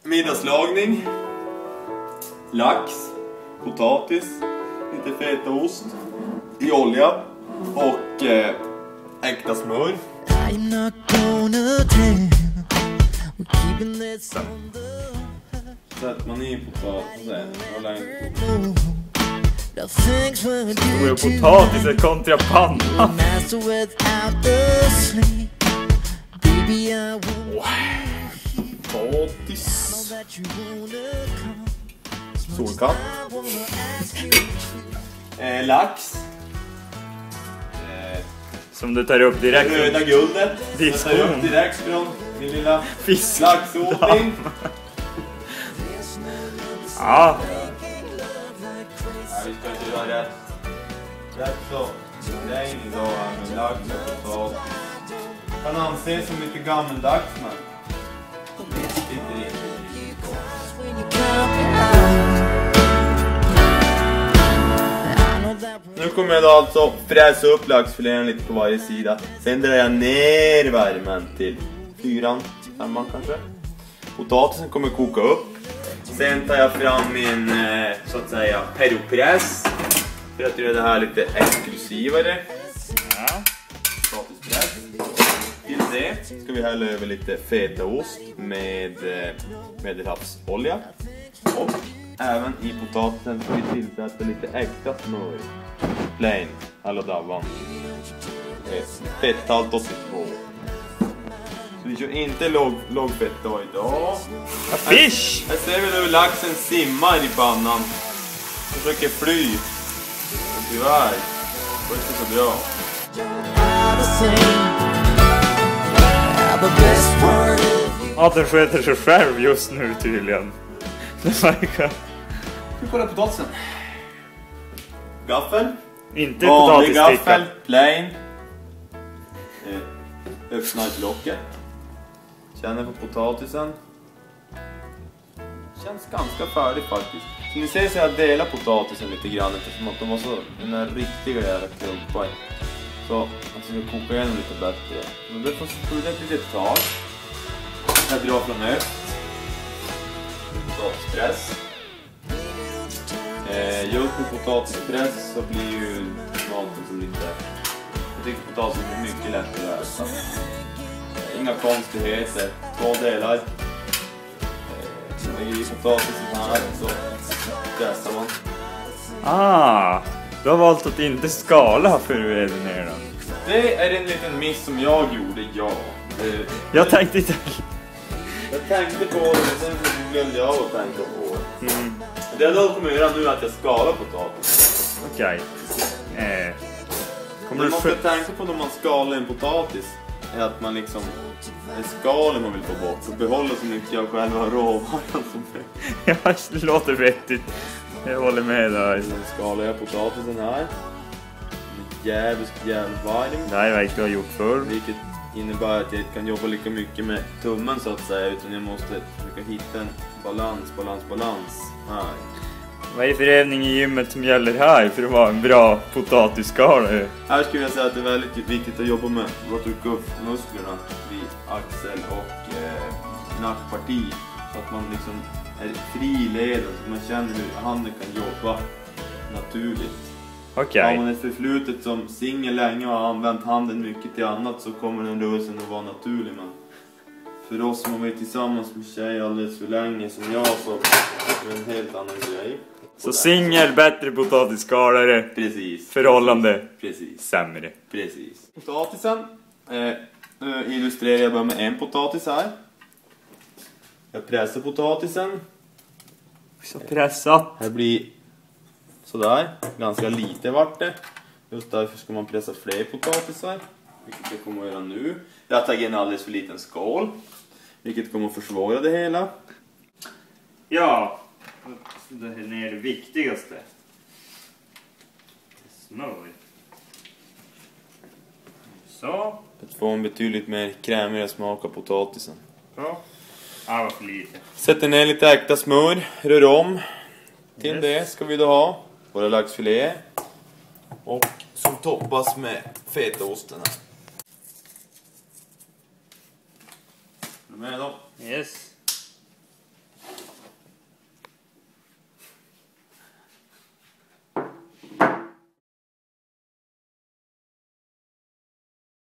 Middagslagning. Lax, potatis, lite fetaost i olja och äkta smör. Sätter man i potatisen och lägger potatisen kontra pannan. Potatis. Solkatt. Lax. Som du tar upp direkt. Röda guldet. Jag tar upp direkt från min lilla laxodling. Ja. Vi ska göra rätt så plain idag med lax och potatis. Kan anses som lite gammeldags, men inte riktigt. Nu kommer jag då alltså fräsa upp laxfilén lite på varje sida. Sen drar jag ner värmen till 4, 5 kanske. Potatisen kommer koka upp. Sen tar jag fram min så att säga peropress för att göra det här lite exklusivare. Ja. Potatispress. Till det ska vi hälla över lite fetaost med medelhavsolja. Och även i potatisen ska vi tillsätta lite äkta smör. Plain, alla davan. Fetthalt 82. Så vi kör inte lågfett då idag. Fish! Här ser vi hur laxen simmar i pannan. Försöker fly. Och tyvärr, det var inte så bra. Ja, den sköter sig själv just nu tydligen. Det verkar. Vi kollar potatisen. Gaffel. Inte vanlig gaffel, potatissticka. plain. Öppna ett locket. Känner på potatisen. Känns ganska färdig faktiskt. Så ni ser så jag delar potatisen lite grann eftersom att de var så den här riktiga jävla klumpar. Så att jag ska koka igenom lite bättre. Men det får spruta ett litet tag. Jag drar från öst. Potatispress. Just med potatispress så blir ju smaken som lite... Jag tycker potatisen är mycket lättare att äta. Inga konstigheter. 2 delar. Lägger i potatisen här så pressar man. Du har valt att inte skala för du är ner då. Det är en liten miss som jag gjorde, ja. Jag tänkte inte... Jag tänkte på det, men sen glömde jag att tänka på det. Det jag då kommer göra nu är att jag skalar potatis. Okej. Man måste tänka på när man skalar en potatis är att man liksom... Det är skalen man vill få bort och behålla så mycket av själva råvaran som är. Ja, det låter vettigt. Jag håller med där. Så skalar jag potatisen här. Jävligt varm. Det här är verkligen du har gjort förr. Vilket innebär att jag inte kan jobba lika mycket med tummen så att säga. Utan jag måste försöka hitta en balans här. Vad är det för övning i gymmet som gäller här för att vara en bra potatisskalare? Här skulle jag säga att det är väldigt viktigt att jobba med rotocuff-musklerna vid axel och nackparti. Så att man liksom är fri i leden så att man känner hur handen kan jobba naturligt. Okej. Om man är förflutet som singel länge och har använt handen mycket till annat så kommer den rörelsen att vara naturlig. Men för oss som har varit tillsammans med tjej alldeles för länge som jag så är det en helt annan grej. Så singel, bättre potatisskalare. Precis. Förhållande. Precis. Sämre. Precis. Potatisen illustrerar jag bara med en potatis här. Jag pressar potatisen. Så pressat. Här blir sådär. Ganska lite vart det. Just därför ska man pressa fler potatisar. Vilket jag kommer att göra nu. Jag tar in en alldeles för liten skål. Vilket kommer att försvåra det hela. Ja. Det här är det viktigaste. Smör. Så. Att få en betydligt mer krämigare smak av potatisen. Bra. Vad för lite. Sätter ner lite äkta smör. Rör om. Till Yes. det ska vi då ha våra laxfilé. Och som toppas med fetaosten här. Är du med då? Yes.